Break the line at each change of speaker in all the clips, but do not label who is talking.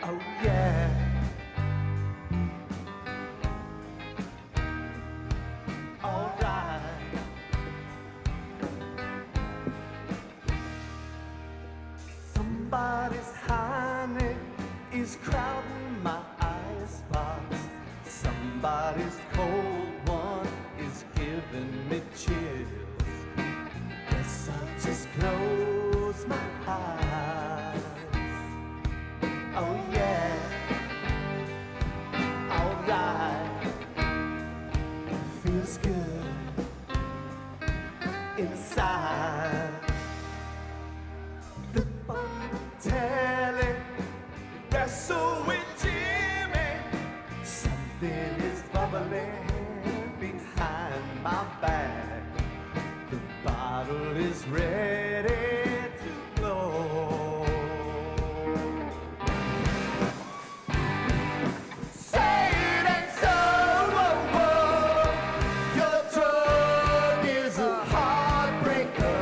Oh yeah. All right. Somebody's honey is crowding my icebox. Somebody's cold one is giving me chills. Guess I'll just close my eyes. Oh yeah. Alright. It feels good inside. The telly wrestle with Jimmy. Something is bubbling behind my back. The bottle is ready to blow. Say it ain't so, oh, oh. Your drug is a heartbreaker.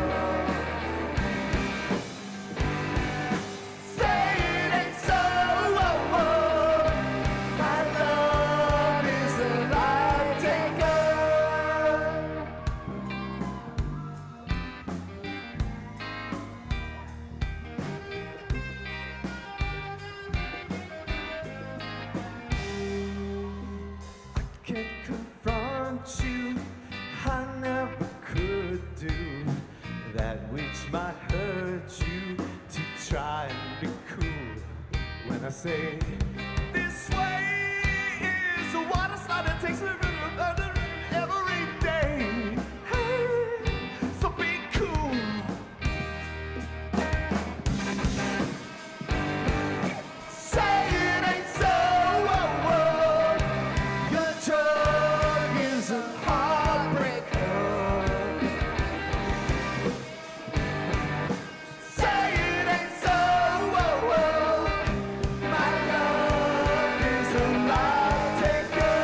Can't confront you, I never could do that which might hurt you, to try and be cool. When I say this way is a water slide that takes me every day. Hey, so be cool. Say it ain't so, oh, oh. Your drug is a heartbreaker. Say it ain't so, oh, oh. My love is a life taker.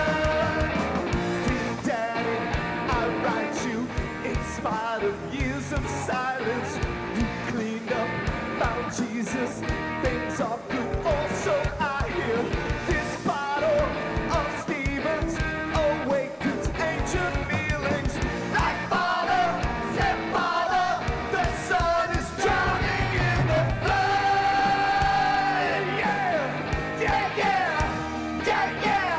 Dear Daddy, I write you in spite of years of silence. You cleaned up, found Jesus. Things are good, also I hear this bottle of Stevens awakens ancient feelings. Like father, stepfather, the sun is drowning in the flood. Yeah, yeah, yeah, yeah, yeah.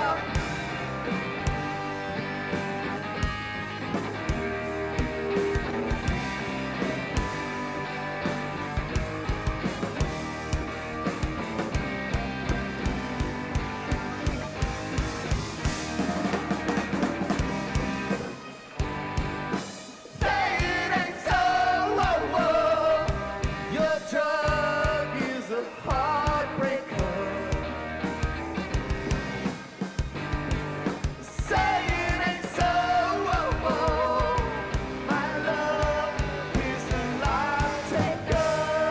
Say it ain't so, oh, oh. Your drug is a heartbreaker. Say it ain't so, oh, oh. My love is a life taker.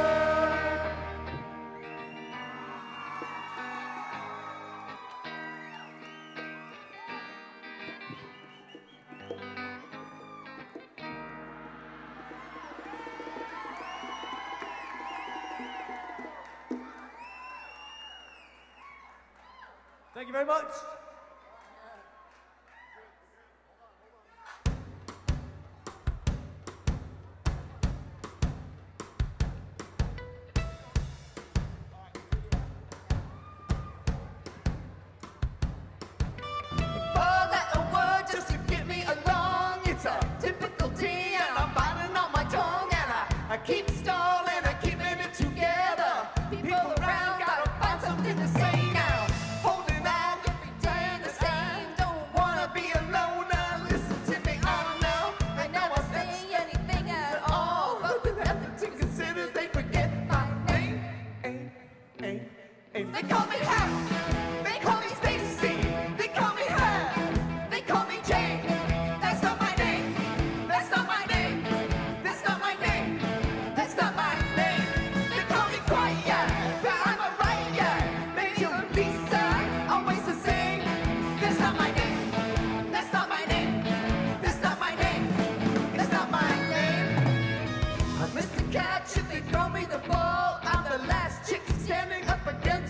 Thank you very much. Fall at a word just to get me along. It's a difficulty and I'm biting on my tongue. And I keep stalling and keeping it together. People around gotta find something to say now. Holding on every day the same. Don't wanna be alone now. Listen to me, oh no. I never say anything at all. But with nothing to consider, they forget my name. They call me Hap. They call me Stacy. They call me Hap. They call me Jane. That's not my name. That's not my name. That's not my name. That's not my name. They call me Quiet, but I'm a riot. Maybe you're Lisa, always the same. That's not my name. That's not my name. That's not my name. That's not my name. I'm Mr. Catch if they throw me the ball. I'm the last chick standing up against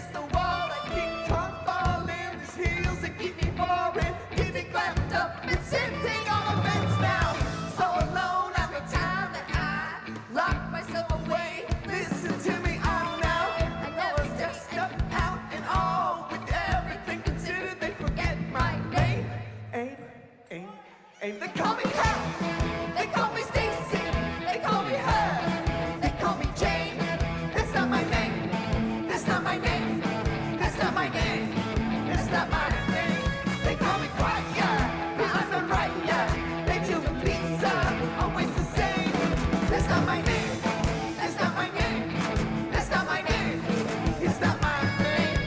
not my name. They call me quiet, yeah, but I'm not right, yeah. They do me pizza, always the same. That's not my name. That's not my name. That's not my name. It's not my name.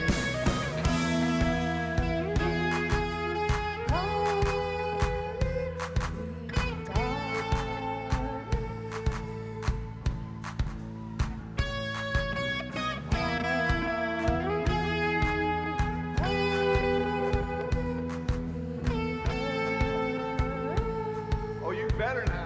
Oh, you better not.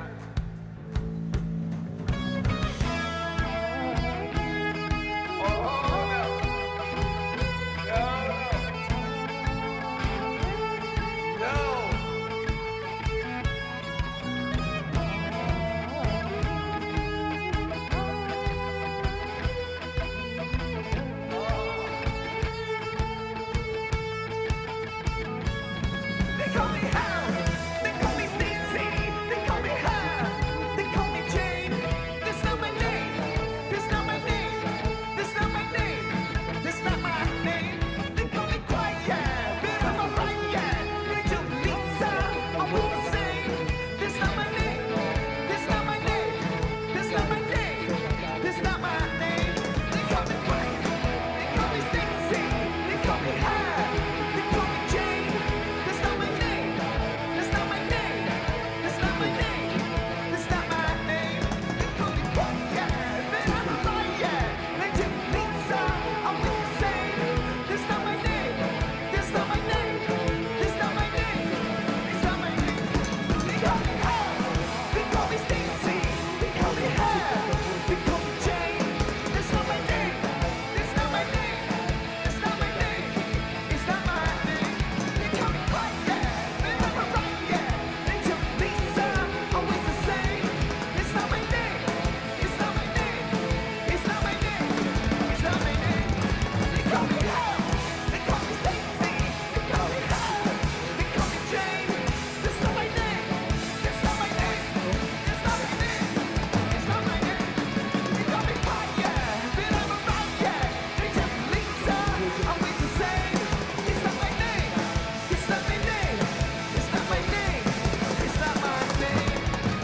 They call me Hal, they call me Stacy, they call me Hal, they call me Jane. That's not my name, that's not my name, that's not my name, that's not my name. They call me quiet, yeah, but I'm alright, yeah. They do Lisa, I'm all the same. That's not my name, that's not my name, that's not my name, that's not my name. They call me quiet, they call me Stacy, they call me Hal, they call me Jane. That's not my name. That's not my name. That's not my name. That's not my name. They call me quiet, yeah, but I'm alright, yeah. They do pizza, always the same. That's not my name. That's not my name. That's not my name. That's not my name. They call me Hal. They call me Stacy. They call me Hal. They call me Jane. That's not my name. That's not my name. That's not my name. It's not my name. They call me quiet, yeah, but I'm alright, yeah. They do pizza, always the same. It's not my name. It's not my name. It's not my name. It's not my name. They call me Hal. They call me Stacy. They call me Hal. They call me Jane. That's not my name. That's not my name. That's not my name. It's not my name. They call me quiet, yeah, but I'm alright, yeah. They do Lisa, always the same. It's not my name. It's not my name. It's not my name. It's not my name.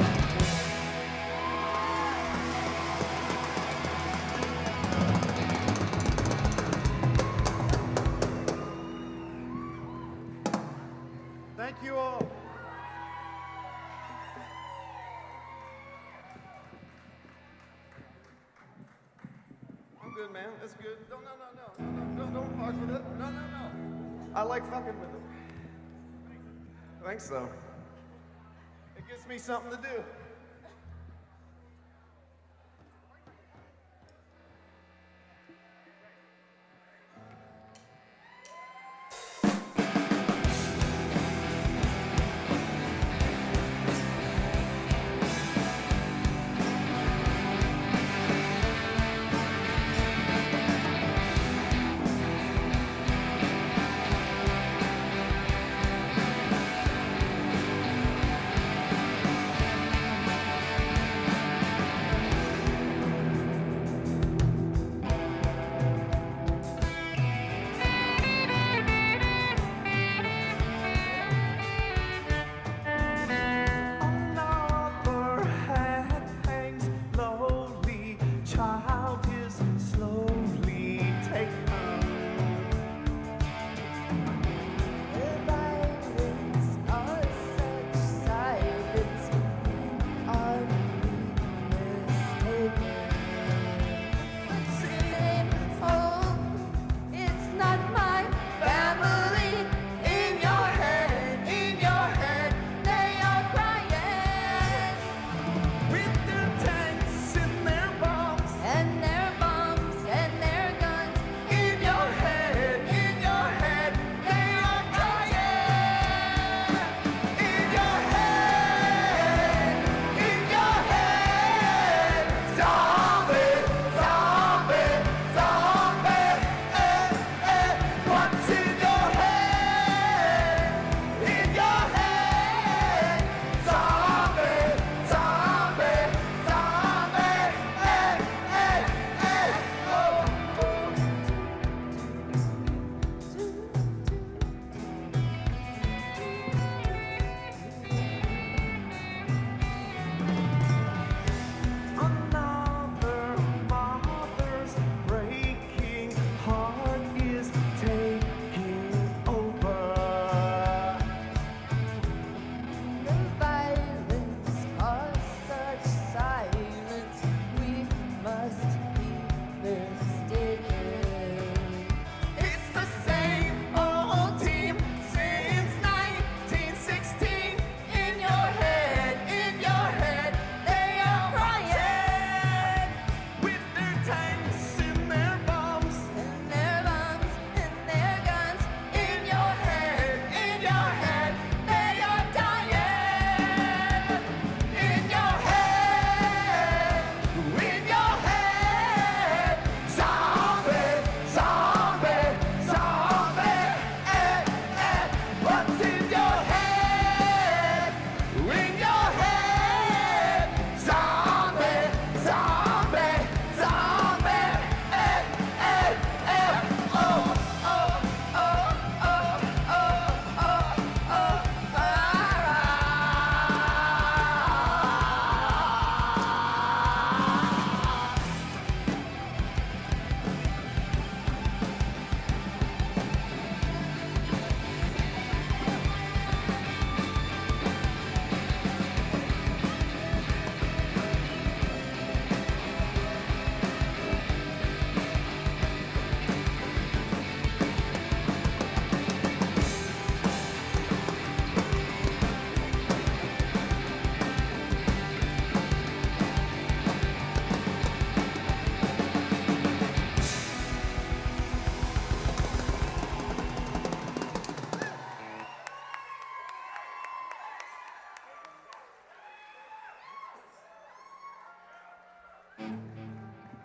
Thank you all. I'm good, man. That's good. No, don't fuck with it. No. I like fucking with it. I think so. It gives me something to do.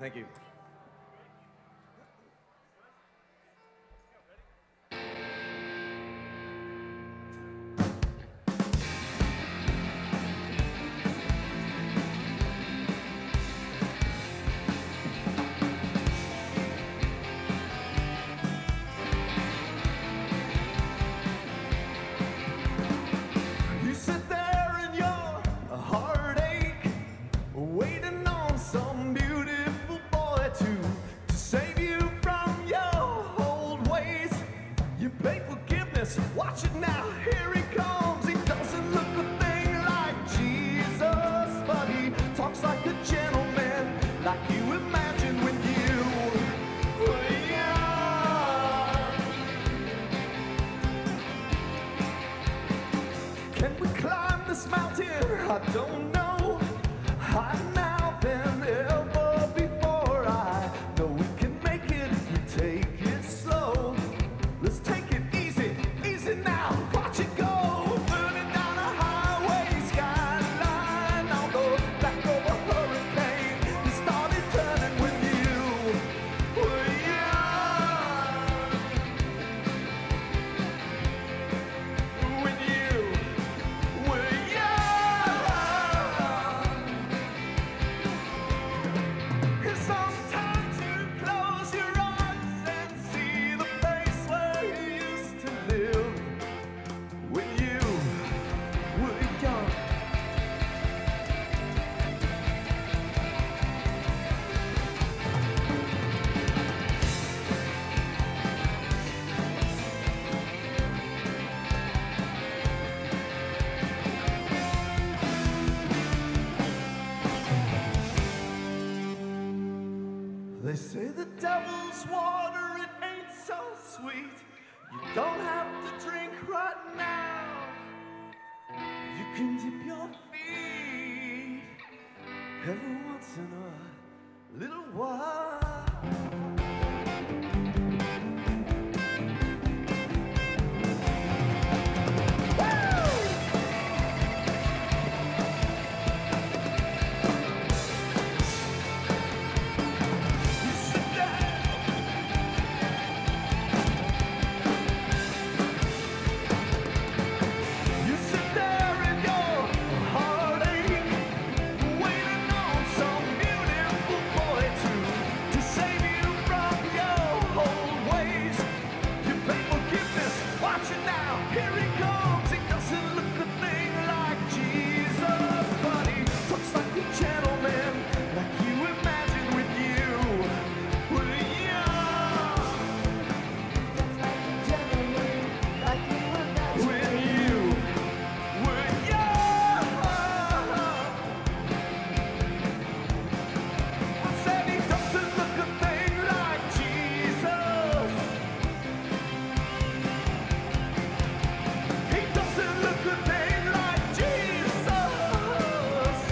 Thank you. You sit there in your heartache, waiting on some beautiful boy to save you from your old ways. You pay forgiveness, watch it now, here he comes. He doesn't look a thing like Jesus, but he talks like a gentleman, like you imagine when you were young. Can we climb this mountain? I don't know. Higher now than ever before. I know we can make it if we take it slow. Let's take it easy, easy now. Watch it go. Burning down a highway skyline on the back of a hurricane. It started turning when you were young. When you were young. And sometimes you close your eyes and see the place where you used to live when you were young. They say the devil's water, it ain't so sweet. You don't have to drink right now. You can dip your feet every once in a little while. You sit there in your heartache, waiting on some beautiful boy to save you from your old ways. You pay forgiveness, watch it now, here he comes. He doesn't look a thing like Jesus, but he talks like a gentleman, like you imagine when you were young. Talks like a gentleman, like you imagine when you were young. I said he doesn't look a thing like Jesus. He doesn't look a thing like Jesus.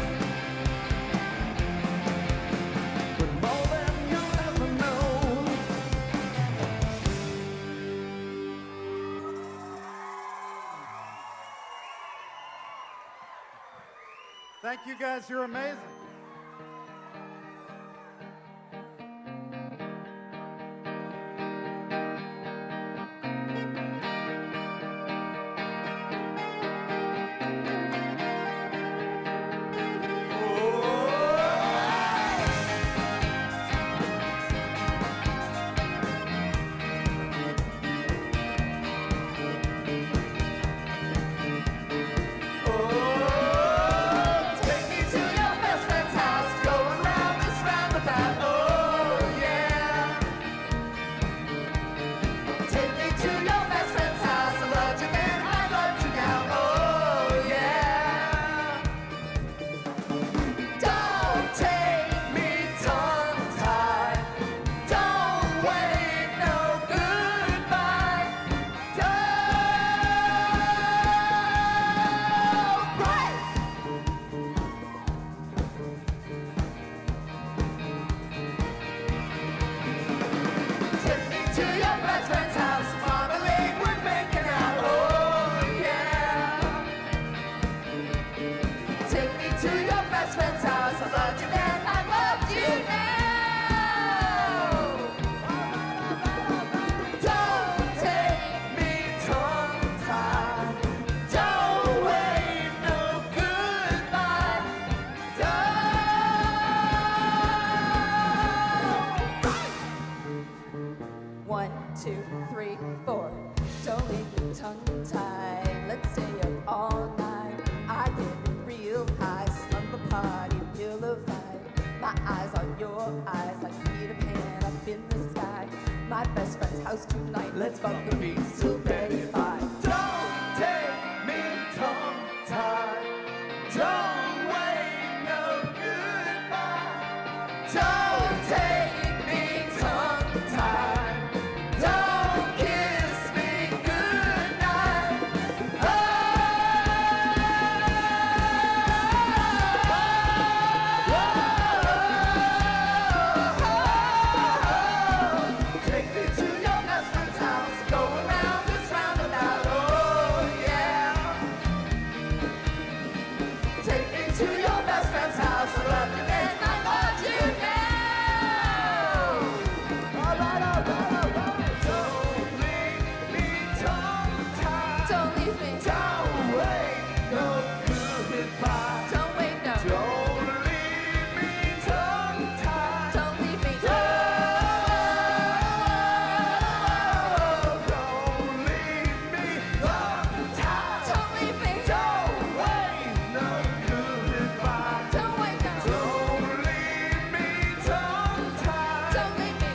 But more than you'll ever know.
Thank you guys, you're amazing.
Take me to your best friend's
1, 2, 3, 4. Don't leave me tongue-tied. Let's stay up all night. I get real high, slumber party, pillow fight. My eyes on your eyes like Peter Pan up in the sky. My best friend's house tonight. Let's bump the beats till Betty 5.
Don't take me tongue-tied. Don't wave no goodbye. Don't take me tongue-tied. Don't kiss me goodnight. Take me to your best friend's house. Go around this roundabout. Oh yeah. Take me to your best friend's house. I love you and I want you now. All right, all right, all right. Don't leave me tongue-tied.
Don't leave me.
Don't wave no goodbye.
Don't wave no.
Don't leave me tongue-tied.
Don't leave me.
Don't leave me tongue-tied.
Don't leave me.
Don't wave no goodbye.
Don't wave no.
Don't leave me tongue-tied.
Don't leave me.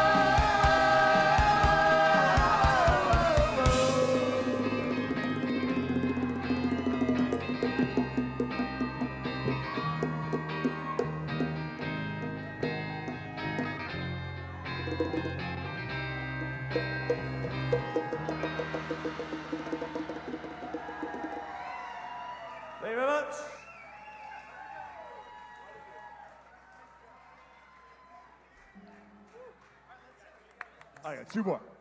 Thank you very much.
I got two more.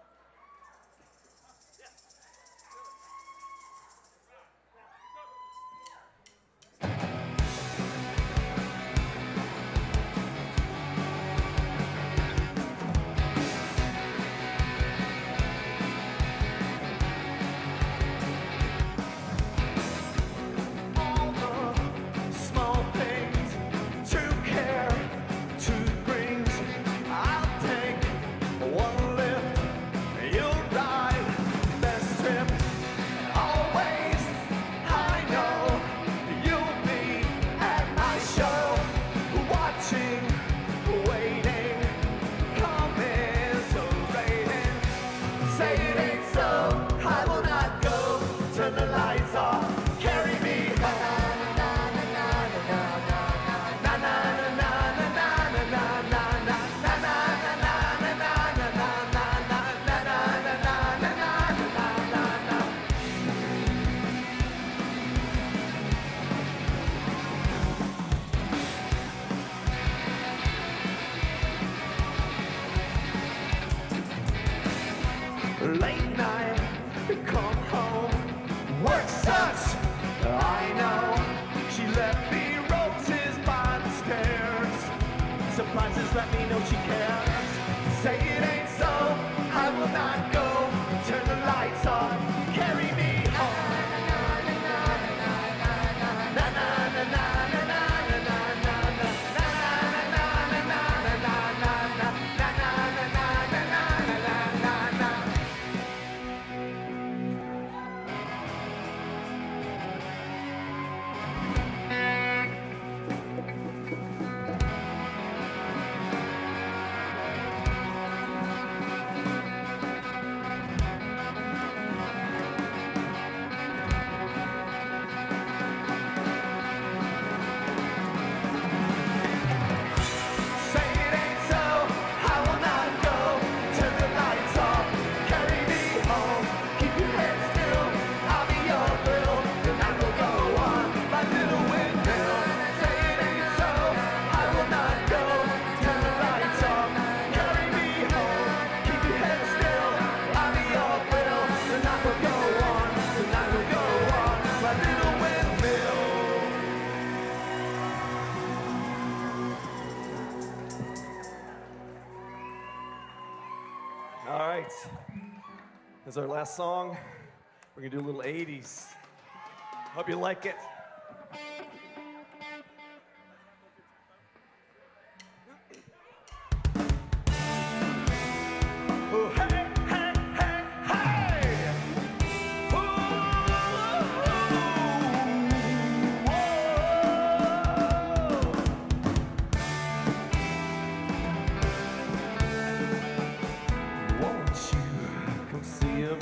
All the small things to care, to brings. I'll take one lift, you'll ride best trip. Always, I know you'll be at my show, watching, waiting, commiserating. Say it ain't so, I will not go. Turn the lights off, carry me home. Late night, come home. Work sucks, I know. She left me roses by the stairs. Surprises let me know she cares. Say it ain't so, I will not go. Turn the lights on, carry me home. Say it ain't so, I will not go. Turn the lights off, carry me home. Keep your head still, I'll be your thrill. The night will go on like little windmill. Say it ain't so, I will not go. Turn the lights off, carry me home. Keep your head still, I'll be your thrill. The night will go on, the night will go on like little windmill. All right, that's our last song. We're gonna do a little 80s. Hope you like it.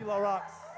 you, Low Rocks.